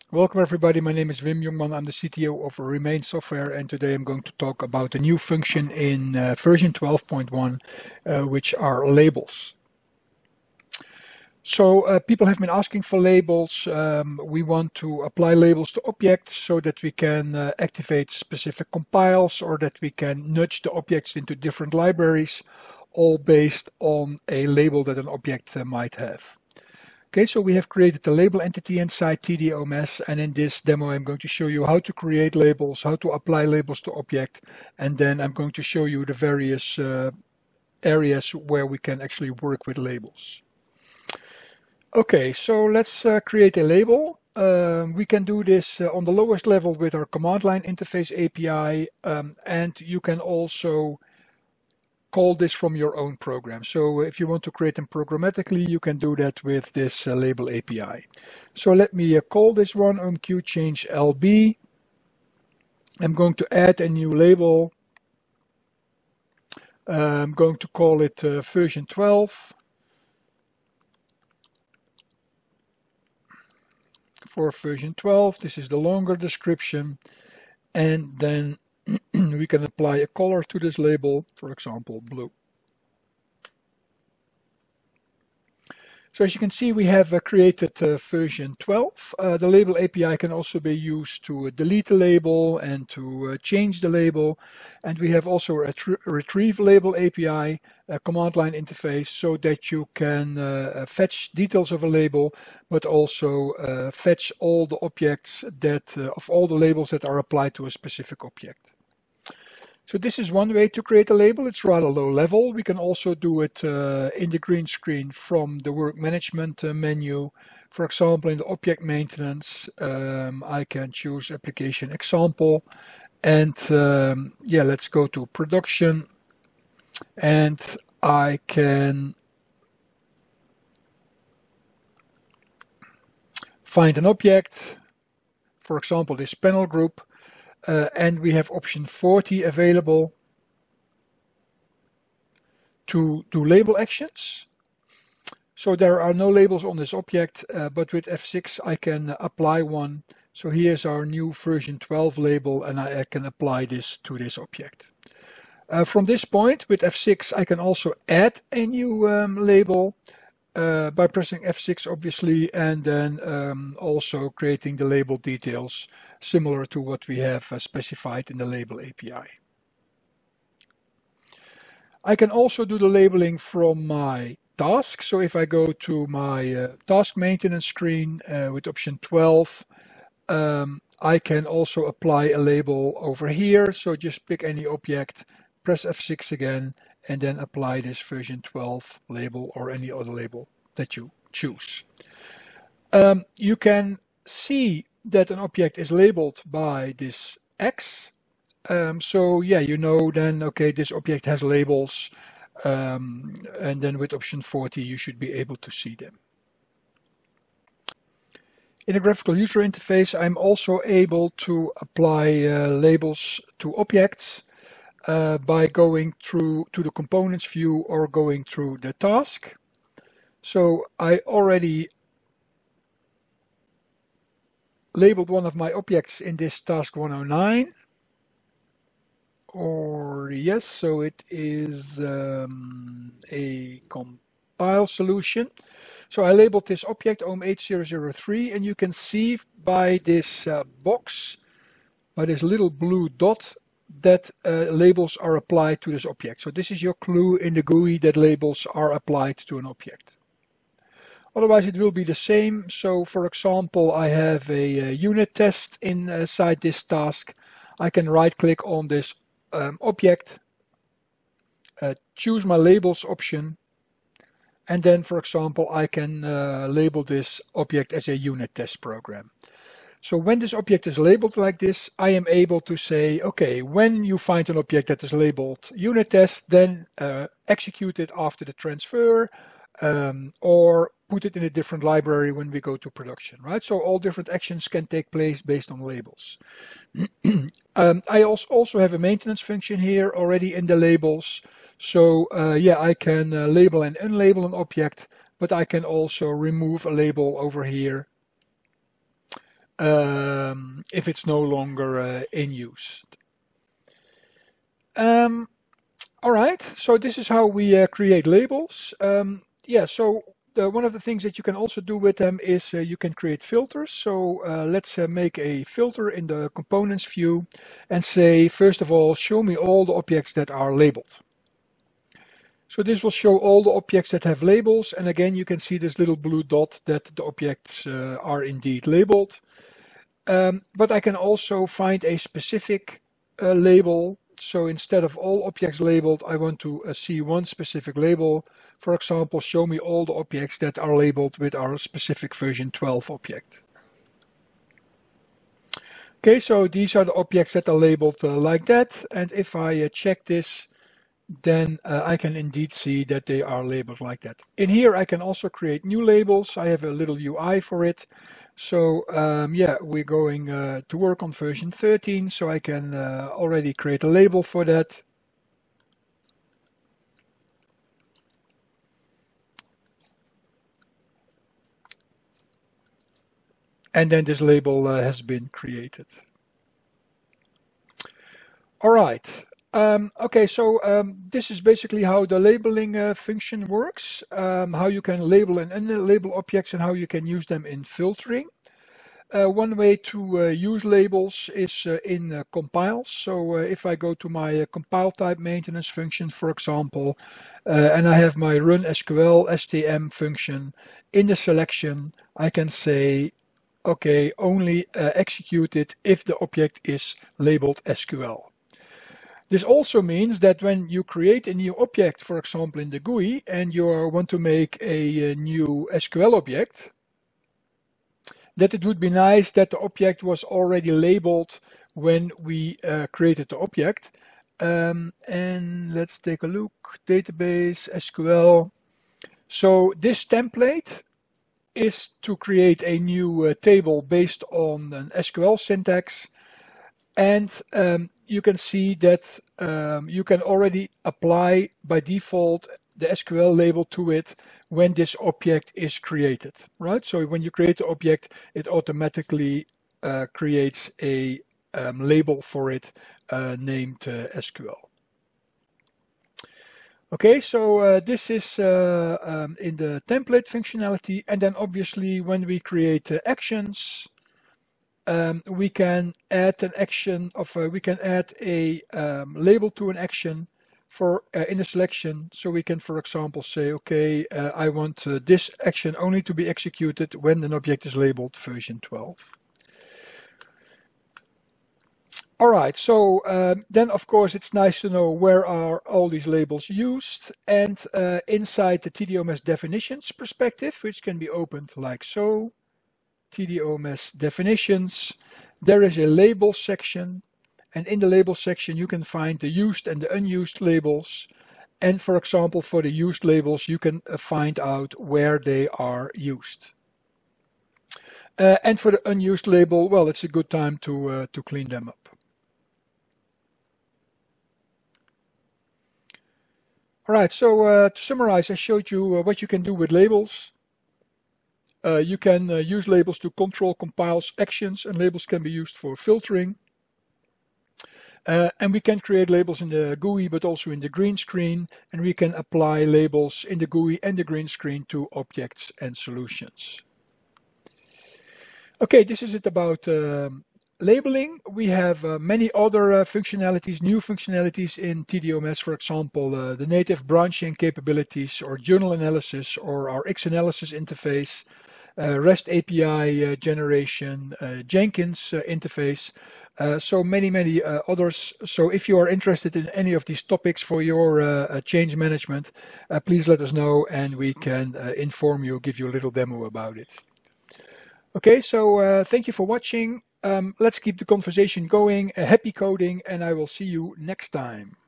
Welcome everybody, my name is Wim Jongman, I'm the CTO of Remain Software, and today I'm going to talk about a new function in version 12.1, which are labels. So people have been asking for labels. We want to apply labels to objects so that we can activate specific compiles or that we can nudge the objects into different libraries, all based on a label that an object might have. Okay, so we have created a label entity inside TDOMS, and in this demo I'm going to show you how to create labels, how to apply labels to object, and then I'm going to show you the various areas where we can actually work with labels. Okay, so let's create a label. We can do this on the lowest level with our command line interface API, and you can also call this from your own program. So if you want to create them programmatically, you can do that with this label API. So let me call this one OMQ change LB. I'm going to add a new label. I'm going to call it version 12. For version 12, this is the longer description, and then we can apply a color to this label, for example, blue. So as you can see, we have created version 12. The label API can also be used to delete the label and to change the label. And we have also a retrieve label API, a command line interface, so that you can fetch details of a label, but also fetch all the objects that of all the labels that are applied to a specific object. So this is one way to create a label. It's rather low level. We can also do it in the green screen from the work management menu. For example, in the object maintenance, I can choose application example. And yeah, let's go to production. And I can find an object, for example, this panel group. And we have option 40 available to do label actions. So there are no labels on this object, but with F6 I can apply one. So here's our new version 12 label, and I can apply this to this object. From this point, with F6, I can also add a new label by pressing F6, obviously, and then also creating the label details, similar to what we have specified in the label API. I can also do the labeling from my task. So if I go to my task maintenance screen with option 12, I can also apply a label over here. So just pick any object, press F6 again, and then apply this version 12 label or any other label that you choose. You can see that an object is labeled by this X. So yeah, you know then, okay, this object has labels, and then with option 40 you should be able to see them. In the graphical user interface, I'm also able to apply labels to objects by going through to the components view or going through the task. So I already labeled one of my objects in this task 109. Or yes, so it is a compile solution. So I labeled this object OM8003, and you can see by this box, by this little blue dot, that labels are applied to this object. So this is your clue in the GUI that labels are applied to an object. Otherwise it will be the same. So for example, I have a unit test inside this task. I can right click on this object, choose my labels option, and then for example I can label this object as a unit test program. So when this object is labeled like this, I am able to say, okay, when you find an object that is labeled unit test, then execute it after the transfer, or put it in a different library when we go to production, right? So all different actions can take place based on labels. I also have a maintenance function here already in the labels. So yeah, I can label and unlabel an object, but I can also remove a label over here if it's no longer in use. All right, so this is how we create labels. Yeah, so one of the things that you can also do with them is you can create filters. So let's make a filter in the components view and say, first of all, show me all the objects that are labeled. So this will show all the objects that have labels, and again you can see this little blue dot that the objects are indeed labeled. But I can also find a specific label. So instead of all objects labeled, I want to see one specific label. For example, show me all the objects that are labeled with our specific version 12 object. Okay, so these are the objects that are labeled like that, and if I check this, then I can indeed see that they are labeled like that. In here I can also create new labels. I have a little UI for it. So yeah, we're going to work on version 13, so I can already create a label for that. And then this label has been created. All right. Okay, so this is basically how the labeling function works, how you can label and unlabel objects and how you can use them in filtering. One way to use labels is in compiles. So if I go to my compile type maintenance function, for example, and I have my run SQL STM function in the selection, I can say, okay, only execute it if the object is labeled SQL. This also means that when you create a new object, for example in the GUI, and you want to make a new SQL object, that it would be nice that the object was already labeled when we created the object. And let's take a look, database, SQL. So this template is to create a new table based on an SQL syntax. And you can see that you can already apply by default the SQL label to it when this object is created, right? So when you create the object, it automatically creates a label for it named SQL. Okay, so this is in the template functionality, and then obviously when we create actions, we can add an action of we can add a label to an action for in a selection. So we can, for example, say, okay, I want this action only to be executed when an object is labeled version 12. All right, so then of course it's nice to know where are all these labels used, and inside the TDOMS definitions perspective, which can be opened like so, TDOMS definitions, there is a label section, and in the label section you can find the used and the unused labels, and for example for the used labels you can find out where they are used. And for the unused label, well, it's a good time to clean them up. All right, so to summarize, I showed you what you can do with labels. You can use labels to control compiles actions, and labels can be used for filtering. And we can create labels in the GUI, but also in the green screen, and we can apply labels in the GUI and the green screen to objects and solutions. Okay, this is it about labeling. We have many other functionalities, new functionalities in TDOMS, for example, the native branching capabilities or journal analysis or our X-analysis interface, REST API generation, Jenkins interface, so many others. So if you are interested in any of these topics for your change management, please let us know and we can inform you, give you a little demo about it. Okay, so thank you for watching. Let's keep the conversation going. Happy coding, and I will see you next time.